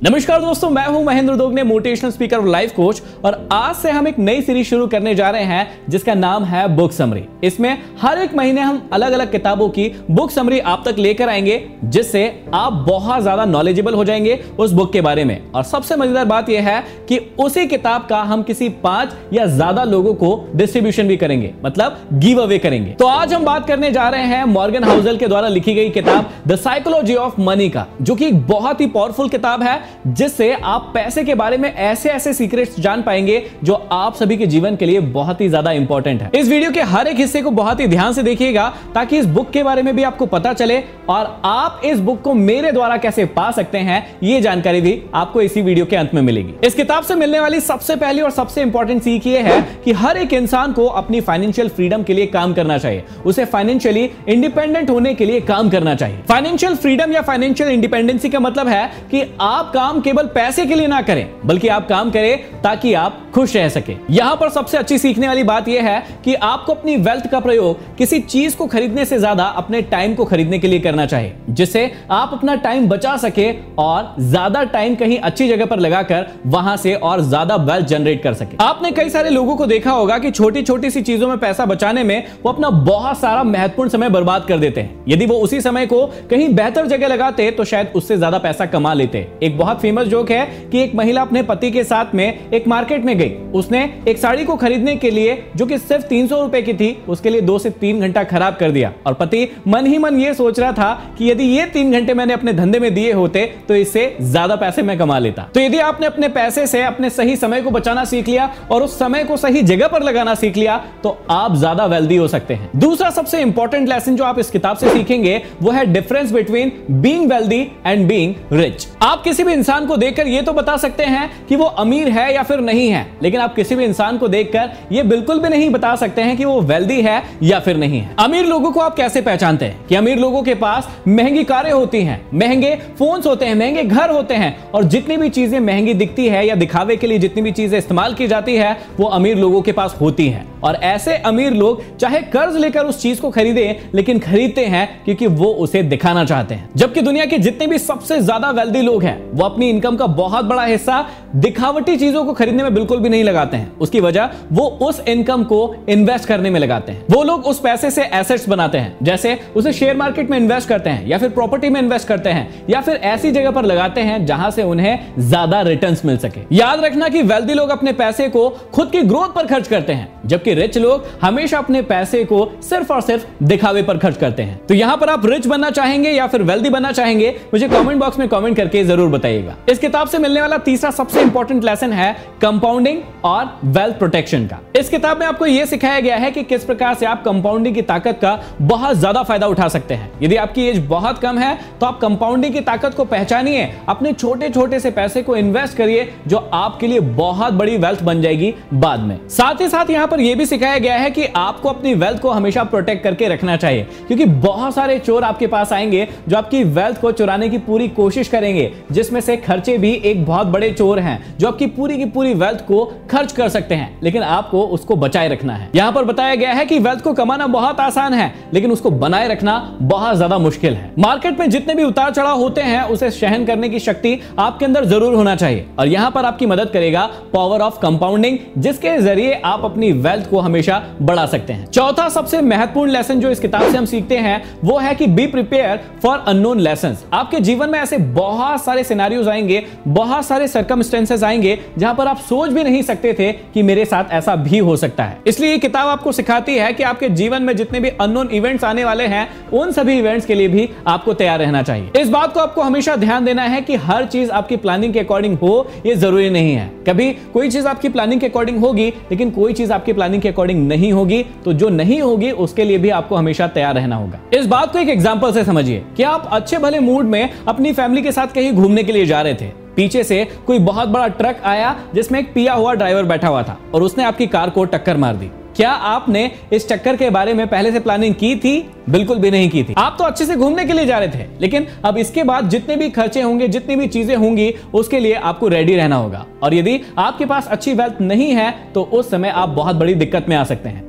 नमस्कार दोस्तों, मैं हूं महेंद्र दोगने, मोटिवेशनल स्पीकर और लाइफ कोच। और आज से हम एक नई सीरीज शुरू करने जा रहे हैं जिसका नाम है बुक समरी। इसमें हर एक महीने हम अलग अलग किताबों की बुक समरी आप तक लेकर आएंगे, जिससे आप बहुत ज्यादा नॉलेजेबल हो जाएंगे उस बुक के बारे में। और सबसे मजेदार बात यह है कि उसी किताब का हम किसी 5 या ज्यादा लोगों को डिस्ट्रीब्यूशन भी करेंगे, मतलब गिव अवे करेंगे। तो आज हम बात करने जा रहे हैं मॉर्गन हाउसल के द्वारा लिखी गई किताब द साइकोलॉजी ऑफ मनी का, जो कि एक बहुत ही पावरफुल किताब है, जिससे आप पैसे के बारे में ऐसे ऐसे सीक्रेट्स जान पाएंगे जो आप सभी के जीवन के लिए बहुत ही ज्यादा इंपॉर्टेंट है। इस वीडियो के हर एक हिस्से को बहुत ही ध्यान से देखिएगा ताकि इस बुक के बारे में भी आपको पता चले और आप इस बुक को मेरे द्वारा कैसे पा सकते हैं, ये जानकारी भी आपको इसी वीडियो के अंत में मिलेगी। इस किताब से मिलने वाली सबसे पहली और सबसे इंपॉर्टेंट सीख ये है कि हर एक इंसान को अपनी फाइनेंशियल फ्रीडम के लिए काम करना चाहिए, उसे फाइनेंशियली इंडिपेंडेंट होने के लिए काम करना चाहिए। फाइनेंशियल फ्रीडम या फाइनेंशियल इंडिपेंडेंसी का मतलब है कि आप काम केवल पैसे के लिए ना करें, बल्कि आप काम करें ताकि आप खुश रह सके। यहां पर सबसे अच्छी सीखने वाली बात यह है कि आपको अपनी वेल्थ का प्रयोग किसी चीज को खरीदने से ज्यादा अपने टाइम को खरीदने के लिए करना चाहिए, जिससे आप अपना टाइम बचा सके और ज्यादा टाइम कहीं अच्छी जगह पर लगाकर वहां से और ज्यादा वेल्थ जनरेट कर सके। आपने कई सारे लोगों को देखा होगा कि छोटी छोटी सी चीजों में पैसा बचाने में वो अपना बहुत सारा महत्वपूर्ण समय बर्बाद कर देते हैं। यदि वो उसी समय को कहीं बेहतर जगह लगाते तो शायद उससे ज्यादा पैसा कमा लेते। एक बहुत फेमस जोक है कि एक महिला अपने पति के साथ में एक मार्केट में गई। उसने एक साड़ी को खरीदने के लिए, जो कि सिर्फ 300 रुपए की थी, उसके लिए 2 से 3 घंटा खराब कर दिया। और पति मन ही मन ये सोच रहा था कि यदि ये 3 घंटे मैंने अपने धंधे में दिए होते तो इससे ज्यादा पैसे मैं कमा लेता। तो यदि आपने अपने पैसे से अपने सही समय को बचाना सीख लिया और उस समय को सही जगह पर लगाना सीख लिया तो आप ज्यादा वेल्दी हो सकते हैं। दूसरा सबसे इंपॉर्टेंट लेसन जो आप इस किताब से सीखेंगे वो है difference between being wealthy and being rich. आप किसी भी इंसान को देखकर ये तो बता सकते हैं कि वो अमीर है या फिर नहीं है, लेकिन आप किसी भी इंसान को देखकर ये बिल्कुल भी नहीं बता सकते हैं कि वो वेल्दी है या फिर नहीं है। अमीर लोगों को आप कैसे पहचानते हैं कि अमीर लोगों के पास महंगी कारें होती हैं, महंगे फोन्स होते हैं, महंगे घर होते हैं, और जितनी भी चीजें महंगी दिखती है या दिखावे के लिए जितनी भी चीजें इस्तेमाल की जाती है वो अमीर लोगों के पास होती हैं। और ऐसे अमीर लोग चाहे कर्ज लेकर उस चीज को खरीदे, लेकिन खरीदते हैं क्योंकि वो उसे दिखाना चाहते हैं। जबकि दुनिया के जितने भी सबसे ज्यादा वेल्दी लोग हैं वो अपनी इनकम का बहुत बड़ा हिस्सा दिखावटी चीजों को खरीदने में बिल्कुल भी नहीं लगाते हैं। उसकी वजह वो उस इनकम को इन्वेस्ट करने में लगाते हैं। वो लोग उस पैसे से एसेट्स बनाते हैं, जैसे उसे शेयर मार्केट में इन्वेस्ट करते हैं या फिर प्रॉपर्टी में इन्वेस्ट करते हैं या फिर ऐसी जगह पर लगाते हैं जहां से उन्हें ज्यादा रिटर्न्स मिल सके। याद रखना कि वेल्दी लोग अपने पैसे को खुद की ग्रोथ पर खर्च करते हैं, जबकि रिच लोग हमेशा अपने पैसे को सिर्फ और सिर्फ दिखावे पर खर्च करते हैं। तो यहां पर आप रिच बनना चाहेंगे या फिर वेल्दी बनना चाहेंगे, मुझे कमेंट बॉक्स में कमेंट करके जरूर बताइएगा। इस किताब से मिलने वाला तीसरा सबसे इंपॉर्टेंट लेसन है कंपाउंडिंग और वेल्थ प्रोटेक्शन का। इस किताब में आपको यह सिखाया गया है कि किस प्रकार से आप कंपाउंडिंग की ताकत का बहुत ज्यादा फायदा उठा सकते हैं। यदि आपकी एज बहुत कम है तो आप कंपाउंडिंग की ताकत को पहचानिए, अपने छोटे छोटे से पैसे को इन्वेस्ट करिए जो आपके लिए बहुत बड़ी वेल्थ बन जाएगी बाद में। साथ ही साथ यहां पर यह भी सिखाया गया है कि आपको अपनी वेल्थ को हमेशा प्रोटेक्ट करके रखना चाहिए, क्योंकि बहुत सारे चोर आपके पास आएंगे जो आपकी वेल्थ को चुराने की पूरी कोशिश करेंगे, जिसमें से खर्चे भी एक बहुत बड़े चोर हैं जो आपकी पूरी की पूरी वेल्थ को खर्च कर सकते हैं, लेकिन आपको उसको बचाए रखना है। यहां पर बताया गया है कि वेल्थ को कमाना बहुत आसान है, लेकिन उसको बनाए रखना बहुत ज्यादा मुश्किल है। मार्केट में जितने भी उतार चढ़ाव होते हैं उसे सहन करने की शक्ति आपके अंदर जरूर होना चाहिए, और यहां पर आपकी मदद करेगा पावर ऑफ कंपाउंडिंग, जिसके जरिए आप अपनी वेल्थ को हमेशा बढ़ा सकते हैं। चौथा सबसे महत्वपूर्ण लेसन जो इस किताब से हम सीखते हैं वो है कि be prepare for unknown lessons. आपके जीवन में ऐसे बहुत सारे सिनेरियोज आएंगे, बहुत सारे सर्कमस्टेंसेस आएंगे जहां पर आप सोच भी नहीं सकते थे कि मेरे साथ ऐसा भी हो सकता है। इसलिए ये किताब आपको सिखाती है कि आपके जीवन में जितने भी अननोन इवेंट्स आने वाले हैं उन सभी इवेंट्स के लिए भी आपको तैयार रहना चाहिए। इस बात को आपको हमेशा ध्यान देना है कि हर चीज आपकी प्लानिंग के अकॉर्डिंग हो ये जरूरी नहीं है। कभी कोई चीज आपकी प्लानिंग के अकॉर्डिंग होगी, लेकिन कोई चीज आपकी प्लानिंग के अकॉर्डिंग नहीं होगी, तो जो नहीं होगी उसके लिए भी आपको हमेशा तैयार रहना होगा। इस बात को एक एग्जांपल से समझिए कि आप अच्छे भले मूड में अपनी फैमिली के साथ कहीं घूमने के लिए जा रहे थे। पीछे से कोई बहुत बड़ा ट्रक आया जिसमें एक पिया हुआ ड्राइवर बैठा हुआ था और उसने आपकी कार को टक्कर मार दी। क्या आपने इस टक्कर के बारे में पहले से प्लानिंग की थी? बिल्कुल भी नहीं की थी। आप तो अच्छे से घूमने के लिए जा रहे थे, लेकिन अब इसके बाद जितने भी खर्चे होंगे, जितनी भी चीजें होंगी, उसके लिए आपको रेडी रहना होगा। और यदि आपके पास अच्छी वेल्थ नहीं है तो उस समय आप बहुत बड़ी दिक्कत में आ सकते हैं।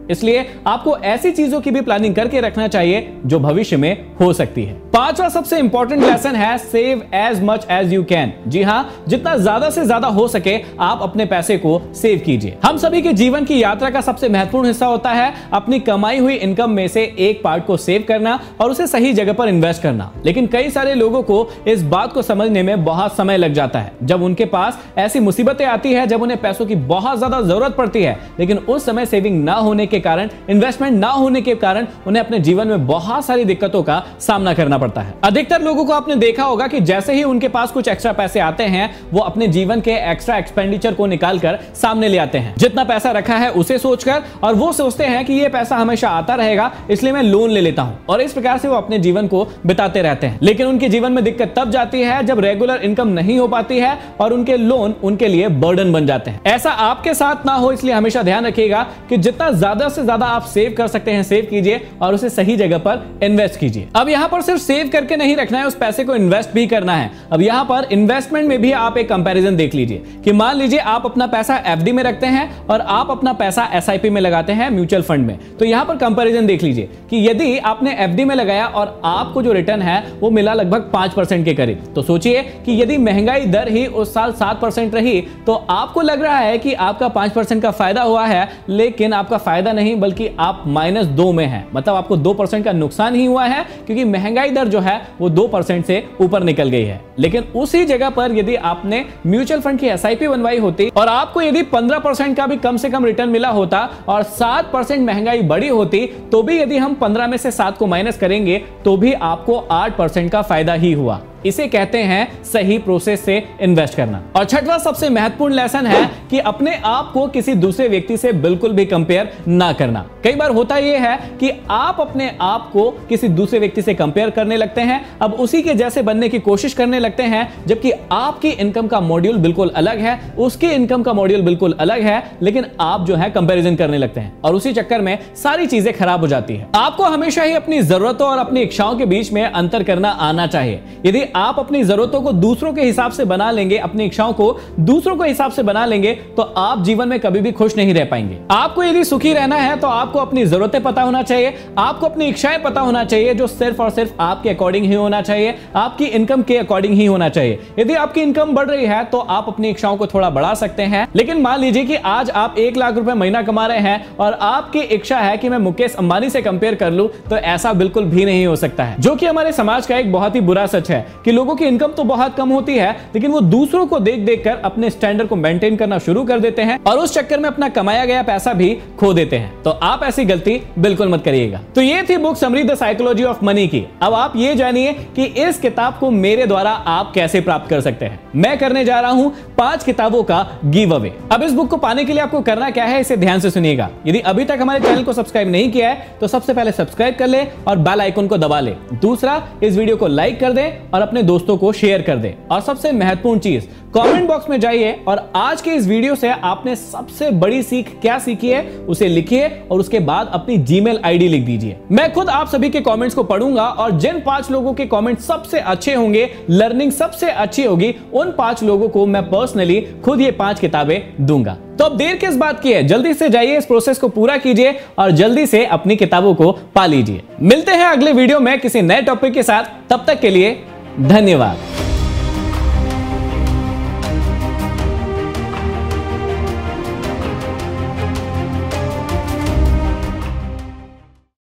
इसलिए आपको ऐसी चीजों की भी प्लानिंग करके रखना चाहिए जो भविष्य में हो सकती है। पांचवा सबसे इंपॉर्टेंट लेसन है save as much as you can. जी हां, जितना ज्यादा से ज्यादा हो सके आप अपने पैसे को सेव कीजिए। हम सभी के जीवन की यात्रा का सबसे महत्वपूर्ण हिस्सा होता है अपनी कमाई हुई इनकम में से एक पार्ट को सेव करना और उसे सही जगह पर इन्वेस्ट करना। लेकिन कई सारे लोगों को इस बात को समझने में बहुत समय लग जाता है। जब उनके पास ऐसी मुसीबतें आती है, जब उन्हें पैसों की बहुत ज्यादा जरूरत पड़ती है, लेकिन उस समय सेविंग ना होने के कारण, इन्वेस्टमेंट ना होने के कारण उन्हें अपने जीवन में बहुत सारी दिक्कतों का सामना करना पड़ता है। अधिकतर लोगों को आपने देखा होगा कि जैसे ही उनके पास कुछ एक्स्ट्रा पैसे आते हैं, वो अपने जीवन के एक्स्ट्रा एक्सपेंडिचर को निकालकर सामने ले आते हैं। जितना पैसा रखा है उसे सोचकर, और वो सोचते हैं कि ये पैसा हमेशा आता रहेगा इसलिए मैं लोन ले लेता हूं, और इस प्रकार से वो अपने जीवन को बिताते रहते हैं। लेकिन उनके जीवन में दिक्कत तब जाती है जब रेगुलर इनकम नहीं हो पाती है और उनके लोन उनके लिए बर्डन बन जाते हैं। ऐसा आपके साथ ना हो इसलिए हमेशा ध्यान रखिएगा कि जितना ज्यादा से ज्यादा आप सेव कर सकते हैं सेव कीजिए और उसे सही जगह पर इन्वेस्ट कीजिए। अब यहां पर सिर्फ सेव करके नहीं रखना है, उस पैसे को इन्वेस्ट भी करना है। अब यहां पर इन्वेस्टमेंट में भी आप एक कंपैरिजन देख लीजिए कि मान लीजिए आप अपना पैसा एफडी में रखते हैं और आप अपना पैसा एसआईपी में लगाते हैं, म्यूचुअल फंड में। तो यहां पर कंपैरिजन देख लीजिए कि यदि आपने एफडी में लगाया और आपको जो रिटर्न है वो मिला लगभग 5% के करीब, तो सोचिए कि यदि महंगाई दर ही उस साल 7% रही तो आपको लग रहा है कि आपका 5% का फायदा हुआ है, लेकिन आपका फायदा नहीं बल्कि आप -2 में हैं। मतलब आपको 2% का नुकसान ही हुआ है क्योंकि महंगाई दर जो है वो 2% से ऊपर निकल गई है। लेकिन उसी जगह पर यदि आपने म्यूचुअल फंड की एसआईपी बनवाई होती और आपको यदि 15% का भी कम से कम रिटर्न मिला होता और 7% महंगाई बढ़ी होती, तो भी यदि हम 15 में से 7 को माइनस करेंगे तो भी आपको 8% का फायदा ही हुआ। इसे कहते हैं सही प्रोसेस से इन्वेस्ट करना। और छठवां सबसे महत्वपूर्ण लेसन है कि अपने आप को किसी दूसरे व्यक्ति से बिल्कुल भी कंपेयर ना करना। कई बार होता यह है कि आप अपने आप को किसी दूसरे व्यक्ति से कंपेयर करने लगते हैं, अब उसी के जैसे बनने की कोशिश करने लगते हैं, जबकि आपकी इनकम का मॉड्यूल बिल्कुल अलग है, उसकी इनकम का मॉड्यूल बिल्कुल अलग है, लेकिन आप जो है कंपैरिजन करने लगते हैं और उसी चक्कर में सारी चीजें खराब हो जाती है। आपको हमेशा ही अपनी जरूरतों और अपनी इच्छाओं के बीच में अंतर करना आना चाहिए। यदि आप अपनी जरूरतों को दूसरों के हिसाब से बना लेंगे, अपनी इच्छाओं को दूसरों के हिसाब से बना लेंगे, तो आप जीवन में कभी भी खुश नहीं रह पाएंगे। आपको यदि सुखी रहना है तो आपको अपनी जरूरतें पता होना चाहिए, आपको अपनी इच्छाएं पता होना चाहिए, जो सिर्फ और सिर्फ आपके अकॉर्डिंग ही होना चाहिए, आपकी इनकम के अकॉर्डिंग ही होना चाहिए। यदि आपकी इनकम बढ़ रही है तो आप अपनी इच्छाओं को थोड़ा बढ़ा सकते हैं, लेकिन मान लीजिए कि आज आप 1 लाख रुपए महीना कमा रहे हैं और आपकी इच्छा है कि मैं मुकेश अंबानी से कंपेयर कर लूं, तो ऐसा बिल्कुल भी नहीं हो सकता है, जो कि हमारे समाज का एक बहुत ही बुरा सच है कि लोगों की इनकम तो बहुत कम होती है, लेकिन वो दूसरों को देख देख कर अपने स्टैंडर्ड को मेंटेन करना शुरू कर देते हैं और उस चक्कर में अपना कमाया गया पैसा भी खो देते हैं। तो आप ऐसी गलती बिल्कुल मत करिएगा। तो ये थी book summary the psychology of money की। अब आप ये जानिए कि इस किताब को मेरे द्वारा आप कैसे प्राप्त कर सकते हैं। मैं करने जा रहा हूं 5 किताबों का गिव अवे। अब इस बुक को पाने के लिए आपको करना क्या है, इसे ध्यान से सुनिएगा। यदि अभी तक हमारे चैनल को सब्सक्राइब नहीं किया है तो सबसे पहले सब्सक्राइब कर ले और बेल आइकन को दबा ले। दूसरा, इस वीडियो को लाइक कर दे और अपने दोस्तों को शेयर कर दे। और सबसे महत्वपूर्ण चीज, कमेंट बॉक्स में जाइए और आज के इस वीडियो से आपने सबसे बड़ी सीख क्या सीखी है उसे लिखिए और उसके बाद अपनी जीमेल आईडी लिख दीजिए। मैं खुद आप सभी के कमेंट्स को पढ़ूंगा और जिन 5 लोगों के कमेंट सबसे अच्छे होंगे, लर्निंग सबसे अच्छी होगी, उन 5 लोगों को मैं पर्सनली खुद ये 5 किताबें दूंगा। तो अब देर किस बात की है, जल्दी से जाइए, इस प्रोसेस को पूरा कीजिए और जल्दी से अपनी किताबों को पा लीजिए। मिलते हैं अगले वीडियो में किसी नए टॉपिक के साथ, तब तक के लिए धन्यवाद।